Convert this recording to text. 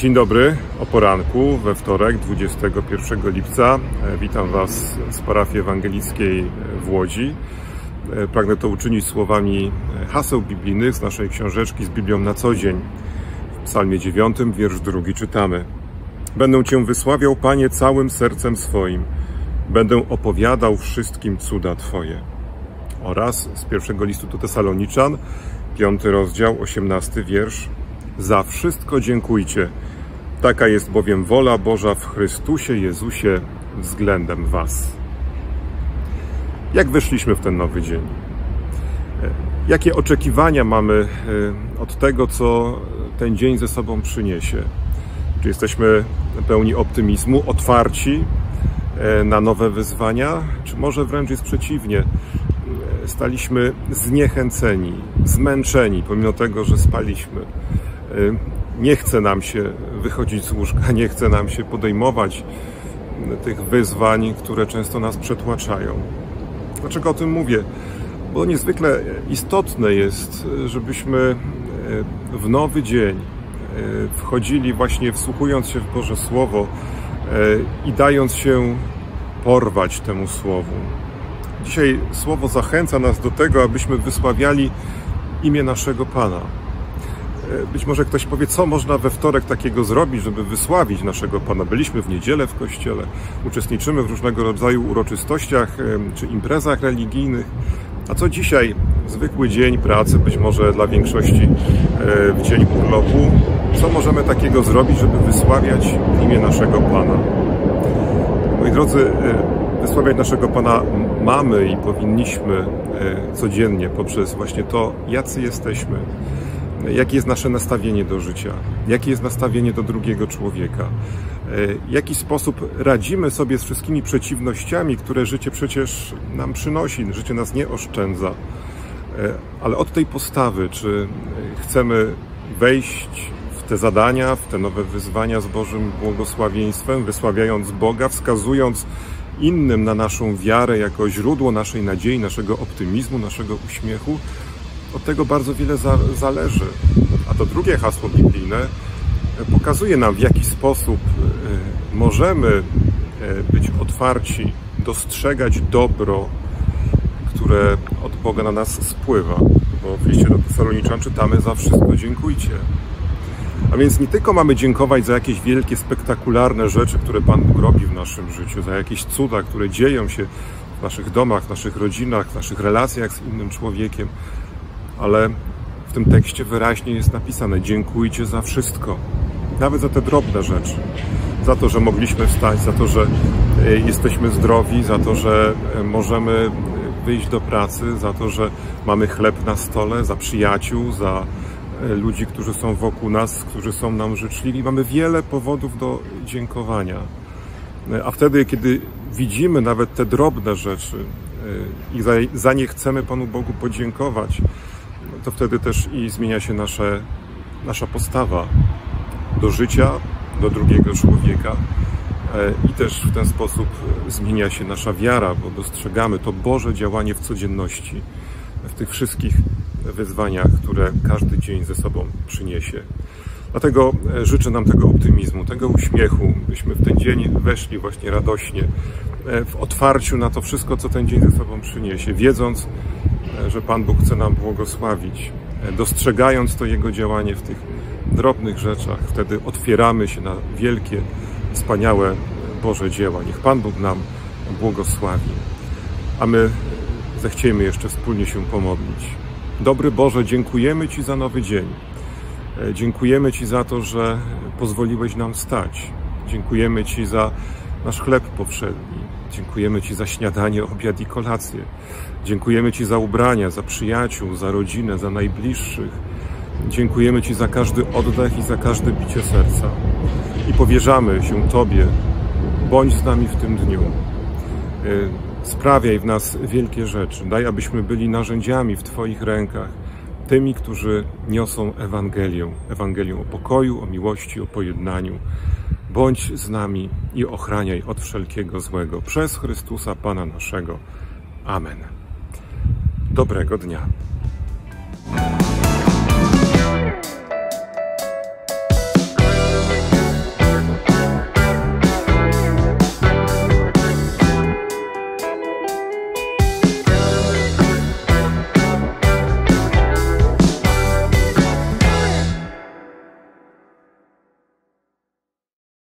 Dzień dobry, o poranku, we wtorek, 21 lipca. Witam Was z parafii ewangelickiej w Łodzi. Pragnę to uczynić słowami haseł biblijnych z naszej książeczki z Biblią na co dzień. W psalmie 9, wiersz 2 czytamy: Będę Cię wysławiał, Panie, całym sercem swoim. Będę opowiadał wszystkim cuda Twoje. Oraz z pierwszego listu do Tesaloniczan, 5 rozdział, 18 wiersz: Za wszystko dziękujcie. Taka jest bowiem wola Boża w Chrystusie Jezusie względem Was. Jak weszliśmy w ten nowy dzień? Jakie oczekiwania mamy od tego, co ten dzień ze sobą przyniesie? Czy jesteśmy pełni optymizmu, otwarci na nowe wyzwania? Czy może wręcz jest przeciwnie? Staliśmy zniechęceni, zmęczeni, pomimo tego, że spaliśmy. Nie chce nam się wychodzić z łóżka, nie chce nam się podejmować tych wyzwań, które często nas przetłaczają. Dlaczego o tym mówię? Bo niezwykle istotne jest, żebyśmy w nowy dzień wchodzili właśnie wsłuchując się w Boże Słowo i dając się porwać temu Słowu. Dzisiaj Słowo zachęca nas do tego, abyśmy wysławiali imię naszego Pana. Być może ktoś powie, co można we wtorek takiego zrobić, żeby wysławić naszego Pana. Byliśmy w niedzielę w kościele, uczestniczymy w różnego rodzaju uroczystościach czy imprezach religijnych. A co dzisiaj? Zwykły dzień pracy, być może dla większości w dzień urlopu. Co możemy takiego zrobić, żeby wysławiać imię naszego Pana? Moi drodzy, wysławiać naszego Pana mamy i powinniśmy codziennie poprzez właśnie to, jacy jesteśmy. Jakie jest nasze nastawienie do życia? Jakie jest nastawienie do drugiego człowieka? W jaki sposób radzimy sobie z wszystkimi przeciwnościami, które życie przecież nam przynosi? Życie nas nie oszczędza. Ale od tej postawy, czy chcemy wejść w te zadania, w te nowe wyzwania z Bożym błogosławieństwem, wysławiając Boga, wskazując innym na naszą wiarę jako źródło naszej nadziei, naszego optymizmu, naszego uśmiechu? Od tego bardzo wiele zależy. A to drugie hasło biblijne pokazuje nam, w jaki sposób możemy być otwarci, dostrzegać dobro, które od Boga na nas spływa. Bo w liście do Tesaloniczan czytamy: za wszystko dziękujcie. A więc nie tylko mamy dziękować za jakieś wielkie, spektakularne rzeczy, które Pan Bóg robi w naszym życiu, za jakieś cuda, które dzieją się w naszych domach, w naszych rodzinach, w naszych relacjach z innym człowiekiem, ale w tym tekście wyraźnie jest napisane: dziękujcie za wszystko, nawet za te drobne rzeczy, za to, że mogliśmy wstać, za to, że jesteśmy zdrowi, za to, że możemy wyjść do pracy, za to, że mamy chleb na stole, za przyjaciół, za ludzi, którzy są wokół nas, którzy są nam życzliwi. Mamy wiele powodów do dziękowania. A wtedy, kiedy widzimy nawet te drobne rzeczy i za nie chcemy Panu Bogu podziękować, to wtedy też i zmienia się nasza postawa do życia, do drugiego człowieka i też w ten sposób zmienia się nasza wiara, bo dostrzegamy to Boże działanie w codzienności, w tych wszystkich wyzwaniach, które każdy dzień ze sobą przyniesie. Dlatego życzę nam tego optymizmu, tego uśmiechu, byśmy w ten dzień weszli właśnie radośnie, w otwarciu na to wszystko, co ten dzień ze sobą przyniesie, wiedząc, że Pan Bóg chce nam błogosławić, dostrzegając to Jego działanie w tych drobnych rzeczach. Wtedy otwieramy się na wielkie, wspaniałe Boże dzieła. Niech Pan Bóg nam błogosławi. A my zechciejmy jeszcze wspólnie się pomodlić. Dobry Boże, dziękujemy Ci za nowy dzień. Dziękujemy Ci za to, że pozwoliłeś nam wstać. Dziękujemy Ci za nasz chleb powszedni. Dziękujemy Ci za śniadanie, obiad i kolację. Dziękujemy Ci za ubrania, za przyjaciół, za rodzinę, za najbliższych. Dziękujemy Ci za każdy oddech i za każde bicie serca. I powierzamy się Tobie. Bądź z nami w tym dniu. Sprawiaj w nas wielkie rzeczy. Daj, abyśmy byli narzędziami w Twoich rękach. Tymi, którzy niosą Ewangelię o pokoju, o miłości, o pojednaniu. Bądź z nami i ochraniaj od wszelkiego złego. Przez Chrystusa Pana naszego. Amen. Dobrego dnia.